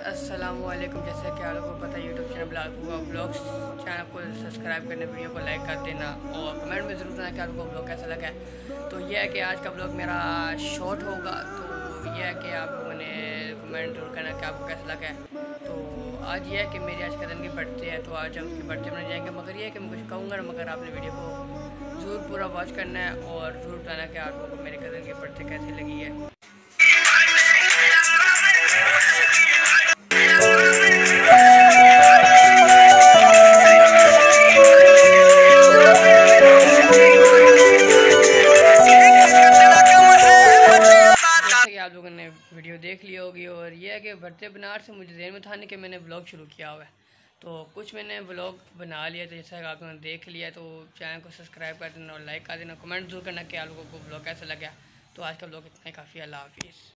अस्सलामुअलैकुम। जैसे कि आप लोगों को पता है यूट्यूब चैनल ब्लॉग्स चैनल को सब्सक्राइब करने, वीडियो को लाइक कर देना और कमेंट में ज़रूर देना कि आप लोगों को ब्लॉग कैसा लगा है। तो यह है कि आज का ब्लॉग मेरा शॉर्ट होगा, तो यह है कि आप लोगों ने कमेंट जरूर करना कि आपको कैसा लगा है। तो आज यह है कि मेरी आज कज़न की बर्थडे है, तो आज हम उसकी बर्थडे मनाने जाएंगे। मगर यह है कि मैं कुछ कहूँगा, मगर आपने वीडियो को ज़रूर पूरा वॉच करना है और ज़रूर बताना कि आप लोगों को मेरे कज़न की बर्थडे कैसी लगी है। आप लोगों ने वीडियो देख ली होगी और ये है कि बर्थडे बनार से मुझे ज़हन में था नहीं कि मैंने व्लॉग शुरू किया हुआ है, तो कुछ मैंने व्लॉग बना लिया। तो जैसा आप लोगों ने देख लिया, तो चैनल को सब्सक्राइब कर देना और लाइक कर देना, कमेंट जरूर करना कि आप लोगों को व्लॉग कैसा लगा। तो आज का व्लॉग इतना ही काफ़ी। अल्लाह हाफिज़।